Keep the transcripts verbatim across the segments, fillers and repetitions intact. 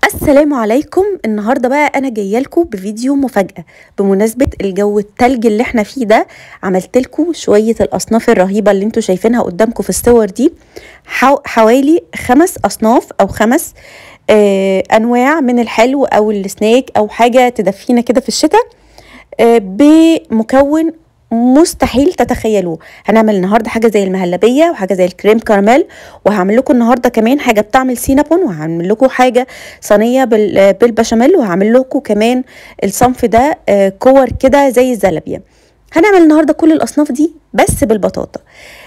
السلام عليكم. النهارده بقى انا جايه لكم بفيديو مفاجاه بمناسبه الجو التلج اللي احنا فيه ده. عملت لكم شويه الاصناف الرهيبه اللي انتوا شايفينها قدامكم في الصور دي، حوالي خمس اصناف او خمس آه انواع من الحلو او السناك او حاجه تدفينا كده في الشتاء آه بمكون مستحيل تتخيلوه. هنعمل النهارده حاجه زي المهلبيه وحاجه زي الكريم كراميل، وهعمل لكم النهارده كمان حاجه بتعمل سينابون، وهعمل لكم حاجه صينيه بالبشاميل، وهعمل لكم كمان الصنف ده كور كده زي الزلابيه. هنعمل النهارده كل الاصناف دي بس بالبطاطا.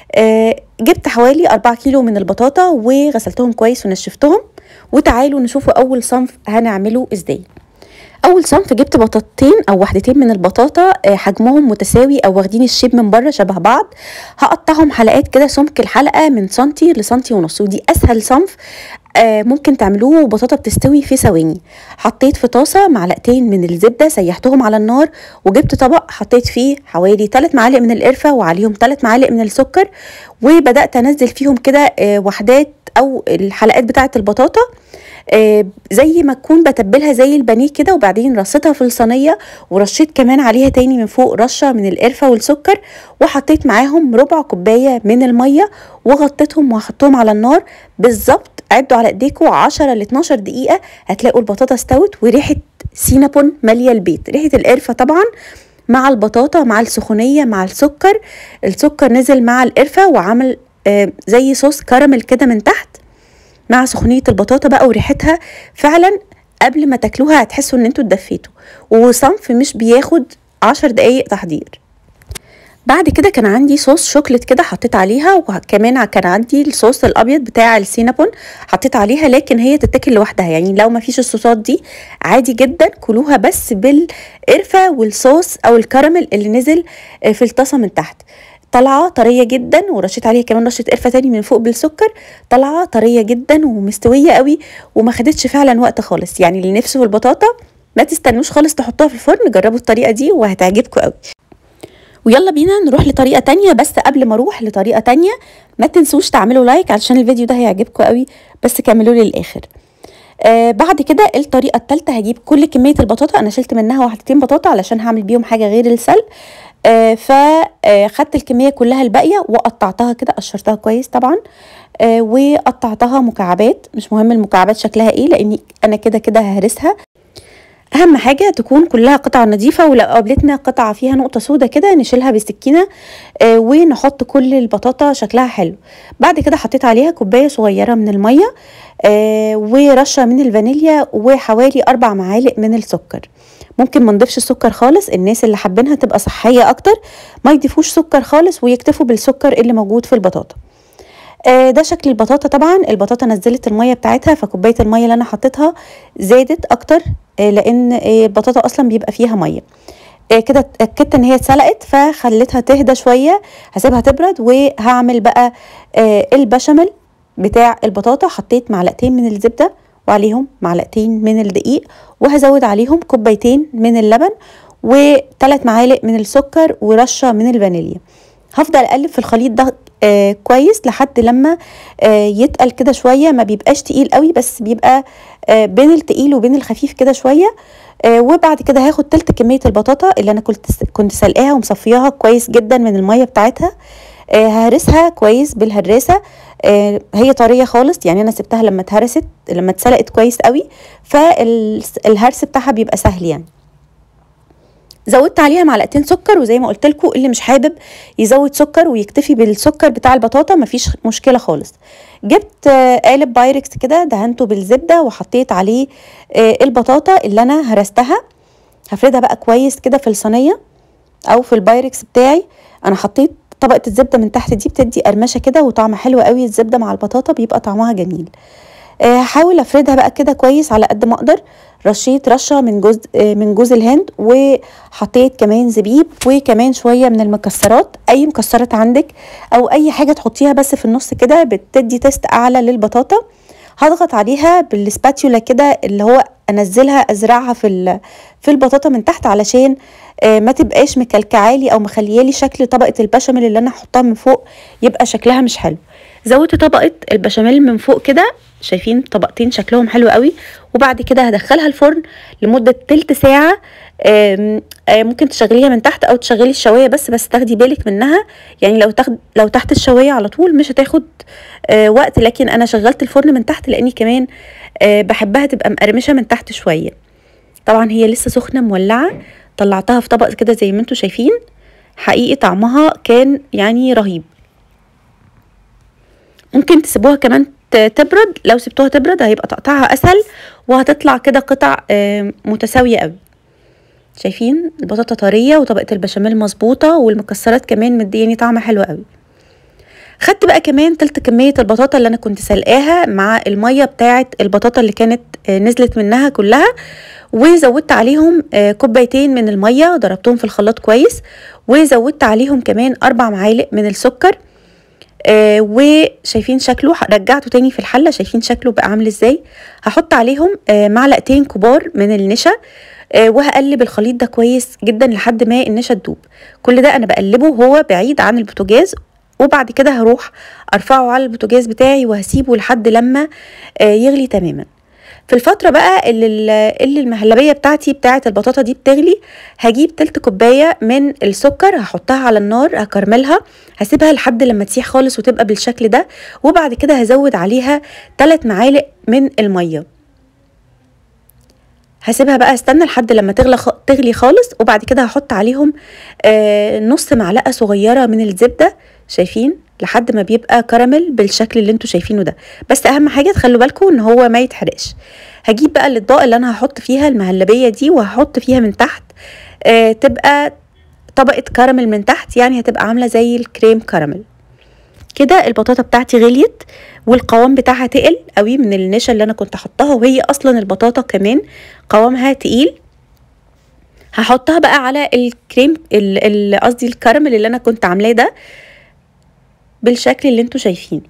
جبت حوالي أربعة كيلو من البطاطا وغسلتهم كويس ونشفتهم، وتعالوا نشوفوا اول صنف هنعمله ازاي. اول صنف جبت بطاطتين او وحدتين من البطاطا حجمهم متساوي او واخدين الشيب من بره شبه بعض. هقطعهم حلقات كده سمك الحلقه من سنتي لسنتي ونص، ودي اسهل صنف ممكن تعملوه، وبطاطا بتستوي في ثواني. حطيت في طاسه معلقتين من الزبده سيحتهم على النار، وجبت طبق حطيت فيه حوالي ثلاث معالق من القرفه وعليهم ثلاث معالق من السكر، وبدات انزل فيهم كده وحدات او الحلقات بتاعه البطاطا آه زي ما تكون بتبلها زي البانيه كده، وبعدين رصيتها في الصينيه ورشيت كمان عليها تاني من فوق رشه من القرفه والسكر، وحطيت معاهم ربع كوبايه من الميه وغطيتهم وحطهم على النار بالظبط. عدوا على ايديكم عشرة ل اتناشر دقيقه هتلاقوا البطاطا استوت وريحه سينابون ماليه البيت، ريحه القرفه طبعا مع البطاطا مع السخونيه مع السكر. السكر نزل مع القرفه وعمل آه زي صوص كراميل كده من تحت مع سخونيه البطاطا بقى وريحتها. فعلا قبل ما تاكلوها هتحسوا ان انتوا اتدفيتوا، وصنف مش بياخد عشر دقايق تحضير. بعد كده كان عندي صوص شوكليت كده حطيت عليها، وكمان كان عندي الصوص الابيض بتاع السينابون حطيت عليها، لكن هي تتاكل لوحدها. يعني لو ما فيش الصوصات دي عادي جدا كلوها بس بالقرفه والصوص او الكراميل اللي نزل في الطاسه من تحت. طالعه طريه جدا، ورشيت عليها كمان رشه قرفه تاني من فوق بالسكر. طالعه طريه جدا ومستويه قوي وما خدتش فعلا وقت خالص. يعني اللي نفسه في البطاطا ما تستنوش خالص تحطوها في الفرن، جربوا الطريقه دي وهتعجبكم قوي. ويلا بينا نروح لطريقه تانية، بس قبل ما اروح لطريقه تانية ما تنسوش تعملوا لايك علشان الفيديو ده هيعجبكم قوي، بس كملوا لي للاخر. آه بعد كده الطريقه الثالثه هجيب كل كميه البطاطا، انا شلت منها واحدتين بطاطا علشان هعمل بيهم حاجه غير السلق. آه فخدت الكميه كلها الباقيه وقطعتها كده، قشرتها كويس طبعا آه وقطعتها مكعبات. مش مهم المكعبات شكلها ايه لاني انا كده كده ههرسها، اهم حاجه تكون كلها قطع نظيفه، ولو قابلتنا قطعه فيها نقطه سودا كده نشيلها بالسكينه آه ونحط كل البطاطا شكلها حلو. بعد كده حطيت عليها كوبايه صغيره من الميه آه ورشه من الفانيليا وحوالي اربع معالق من السكر. ممكن ما نضيفش السكر خالص، الناس اللي حابينها تبقى صحيه اكتر ما يضيفوش سكر خالص ويكتفوا بالسكر اللي موجود في البطاطا. آه ده شكل البطاطا. طبعا البطاطا نزلت الميه بتاعتها، فكوبايه الميه اللي انا حطيتها زادت اكتر آه لان آه البطاطا اصلا بيبقى فيها ميه. آه كده اتاكدت ان هي اتسلقت فخليتها تهدى شويه، هسيبها تبرد وهعمل بقى آه البشاميل بتاع البطاطا. حطيت معلقتين من الزبده وعليهم معلقتين من الدقيق، وهزود عليهم كوبايتين من اللبن وثلاث معالق من السكر ورشه من الفانيليا. هفضل اقلب في الخليط ده آه كويس لحد لما آه يتقل كده شويه، ما بيبقاش تقيل قوي بس بيبقى آه بين التقيل وبين الخفيف كده شويه. آه وبعد كده هاخد تلت كميه البطاطا اللي انا كنت كنت سلقاها ومصفياها كويس جدا من الميه بتاعتها. آه ههرسها كويس بالهراسه. آه هي طريه خالص، يعني انا سبتها لما اتهرست لما اتسلقت كويس قوي، فالهرس بتاعها بيبقى سهل. يعني زودت عليها معلقتين سكر، وزي ما قلت لكم اللي مش حابب يزود سكر ويكتفي بالسكر بتاع البطاطا مفيش مشكله خالص. جبت آه قالب بايركس كده دهنته بالزبده وحطيت عليه آه البطاطا اللي انا هرستها. هفردها بقى كويس كده في الصينيه او في البايركس بتاعي. انا حطيت طبقه الزبده من تحت دي بتدي قرمشه كده وطعم حلو قوي، الزبده مع البطاطا بيبقى طعمها جميل. هحاول افردها بقى كده كويس على قد ما اقدر. رشيت رشه من جوز من جوز الهند، وحطيت كمان زبيب وكمان شويه من المكسرات، اي مكسرات عندك او اي حاجه تحطيها بس في النص كده بتدي تيست اعلى للبطاطا. هضغط عليها بالسباتيولا كده اللي هو انزلها ازرعها في في البطاطا من تحت علشان ما تبقاش مكلكعالي او مخليالي شكل طبقه البشاميل اللي انا هحطها من فوق يبقى شكلها مش حلو. زودت طبقه البشاميل من فوق كده شايفين طبقتين شكلهم حلو قوي. وبعد كده هدخلها الفرن لمده تلت ساعه. آم آم ممكن تشغليها من تحت او تشغلي الشوايه بس بس تاخدي بالك منها، يعني لو تاخد لو تحت الشوايه على طول مش هتاخد آه وقت، لكن انا شغلت الفرن من تحت لاني كمان آه بحبها تبقى مقرمشه من تحت شويه. طبعا هي لسه سخنه مولعه، طلعتها في طبق كده زي ما انتم شايفين. حقيقي طعمها كان يعني رهيب. ممكن تسيبوها كمان تبرد، لو سبتوها تبرد هيبقى تقطعها اسهل وهتطلع كده قطع متساويه قوي. شايفين البطاطا طريه وطبقه البشاميل مظبوطه والمكسرات كمان مدياني طعم حلو قوي. خدت بقى كمان تلت كميه البطاطا اللي انا كنت سلقاها مع الميه بتاعه البطاطا اللي كانت نزلت منها كلها، وزودت عليهم كوبايتين من الميه ضربتهم في الخلاط كويس، وزودت عليهم كمان اربع معالق من السكر. آه وشايفين شكله، رجعته تاني في الحله، شايفين شكله بقى عامل ازاي. هحط عليهم آه معلقتين كبار من النشا، آه وهقلب الخليط ده كويس جدا لحد ما النشا تدوب. كل ده انا بقلبه وهو بعيد عن البوتاجاز، وبعد كده هروح ارفعه على البوتاجاز بتاعي وهسيبه لحد لما آه يغلي تماما. في الفترة بقى اللي, اللي المهلبية بتاعتي بتاعت البطاطا دي بتغلي، هجيب تلت كوباية من السكر هحطها على النار هكرملها، هسيبها لحد لما تسيح خالص وتبقى بالشكل ده، وبعد كده هزود عليها تلات معالق من المية. هسيبها بقى استنى لحد لما تغلى تغلي خالص، وبعد كده هحط عليهم آه نص معلقة صغيرة من الزبدة. شايفين لحد ما بيبقى كراميل بالشكل اللي انتوا شايفينه ده، بس اهم حاجه تخلوا بالكم ان هو ما يتحرقش. هجيب بقى الاطباق اللي انا هحط فيها المهلبيه دي وهحط فيها من تحت آه تبقى طبقه كراميل من تحت، يعني هتبقى عامله زي الكريم كراميل كده. البطاطا بتاعتي غليت والقوام بتاعها تقل قوي من النشا اللي انا كنت حطاها، وهي اصلا البطاطا كمان قوامها تقيل. هحطها بقى على الكريم قصدي الكراميل اللي انا كنت عاملاه ده بالشكل اللي انتوا شايفينه.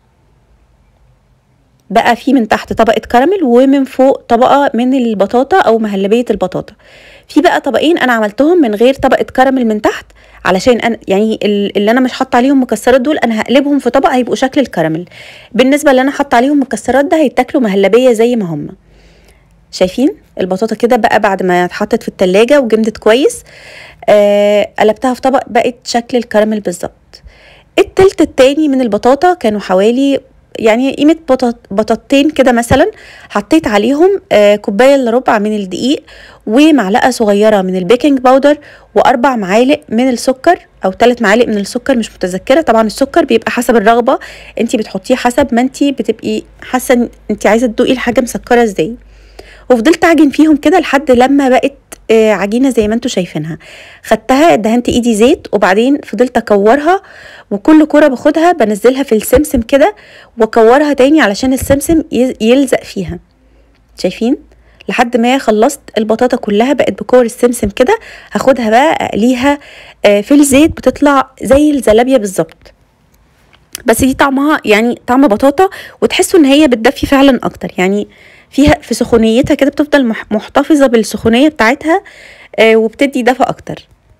بقى فيه من تحت طبقة كراميل ومن فوق طبقة من البطاطا او مهلبية البطاطا. في بقى طبقين انا عملتهم من غير طبقة كراميل من تحت، علشان أنا يعني اللي انا مش حاطه عليهم مكسرات دول انا هقلبهم في طبق هيبقوا شكل الكراميل. بالنسبة اللي انا حاطه عليهم مكسرات ده هيتاكلوا مهلبية زي ما هم. شايفين البطاطا كده بقى بعد ما اتحطت في التلاجة وجمدت كويس، آه قلبتها في طبق بقت شكل الكراميل بالظبط. التلت التاني من البطاطا كانوا حوالي يعني قيمة بطاط بطاطتين كده مثلا، حطيت عليهم آه كوباية الا ربع من الدقيق ومعلقة صغيرة من البيكنج باودر واربع معالق من السكر او ثلاث معالق من السكر مش متذكرة. طبعا السكر بيبقى حسب الرغبة، انتي بتحطيه حسب ما انتي بتبقي حاسة انتي عايزة تدوقي الحاجة مسكرة ازاي. وفضلت اعجن فيهم كده لحد لما بقت آه عجينه زي ما انتوا شايفينها. خدتها دهنت ايدي زيت وبعدين فضلت اكورها، وكل كوره باخدها بنزلها في السمسم كده واكورها تاني علشان السمسم يلزق فيها. شايفين لحد ما خلصت البطاطا كلها بقت بكور السمسم كده. هاخدها بقى اقليها آه في الزيت بتطلع زي الزلابيه بالظبط، بس دي طعمها يعني طعم بطاطا وتحسوا ان هي بتدفي فعلا اكتر، يعني فيها في سخونيتها كده بتفضل محتفظة بالسخونية بتاعتها آه وبتدي دفى اكتر.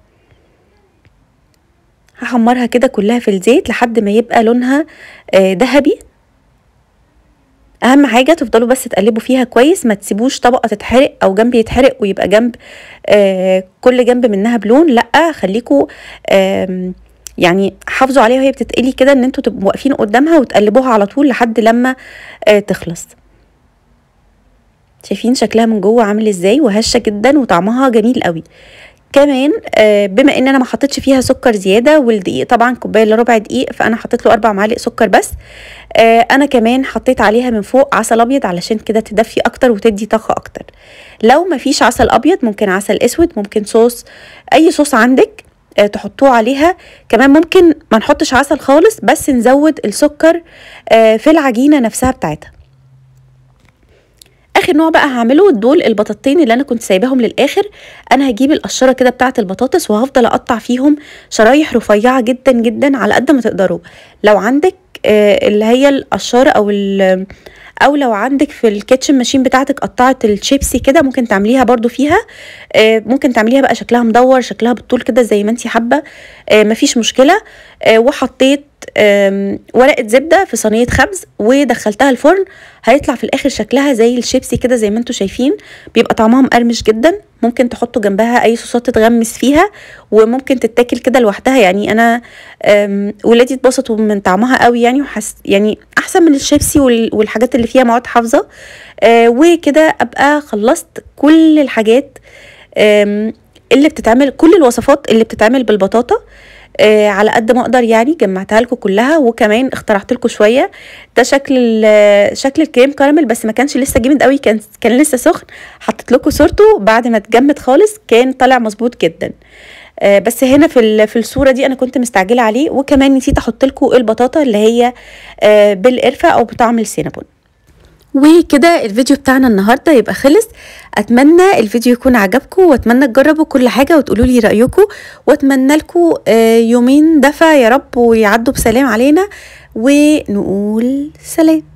هحمرها كده كلها في الزيت لحد ما يبقى لونها آه ذهبي. اهم حاجة تفضلوا بس تقلبوا فيها كويس، ما تسيبوش طبقة تتحرق او جنب يتحرق ويبقى جنب آه كل جنب منها بلون، لا خليكوا آه يعني حافظوا عليها وهي بتتقلي كده ان انتوا تبقوا واقفين قدامها وتقلبوها على طول لحد لما آه تخلص. شايفين شكلها من جوه عامل ازاي وهشه جدا وطعمها جميل قوي. كمان آه بما ان انا ما حطيتش فيها سكر زياده، والدقيق طبعا كوبايه الا ربع دقيق فانا حطيت له اربع معالق سكر بس. آه انا كمان حطيت عليها من فوق عسل ابيض علشان كده تدفي اكتر وتدي طاقه اكتر. لو ما فيش عسل ابيض ممكن عسل اسود، ممكن صوص اي صوص عندك آه تحطوه عليها. كمان ممكن ما نحطش عسل خالص بس نزود السكر آه في العجينه نفسها بتاعتها. اخر نوع بقى هعمله دول البطاطين اللي انا كنت سايباهم للاخر. انا هجيب القشره كده بتاعه البطاطس وهفضل اقطع فيهم شرايح رفيعه جدا جدا على قد ما تقدروا. لو عندك آه اللي هي القشاره او او لو عندك في الكيتشن ماشين بتاعتك قطعه الشيبسي كده ممكن تعمليها برضو فيها. آه ممكن تعمليها بقى شكلها مدور شكلها بالطول كده زي ما انتي حابه، آه مفيش مشكله. آه وحطيت ورقه زبده في صينيه خبز ودخلتها الفرن. هيطلع في الاخر شكلها زي الشيبسي كده زي ما انتم شايفين، بيبقى طعمها مقرمش جدا. ممكن تحطوا جنبها اي صوصات تتغمس فيها وممكن تتاكل كده لوحدها. يعني انا ولادي اتبسطوا من طعمها قوي يعني، وحس يعني احسن من الشيبسي والحاجات اللي فيها مواد حافظه. آه وكده ابقى خلصت كل الحاجات اللي بتتعمل، كل الوصفات اللي بتتعمل بالبطاطا آه على قد ما اقدر يعني. جمعتها لكم كلها وكمان اخترعت لكم شويه. ده شكل شكل الكريم كراميل، بس ما كانش لسه جامد قوي، كان كان لسه سخن. حطيت لكم صورته بعد ما اتجمد خالص، كان طالع مظبوط جدا. آه بس هنا في في الصوره دي انا كنت مستعجله عليه. وكمان نسيت احط لكم البطاطا اللي هي آه بالقرفه او بطعم السينابون. وكده الفيديو بتاعنا النهارده يبقى خلص. اتمنى الفيديو يكون عجبكم، واتمنى تجربوا كل حاجه وتقولوا لي رايكم، واتمنى لكم يومين دفا يا رب ويعدوا بسلام علينا، ونقول سلام.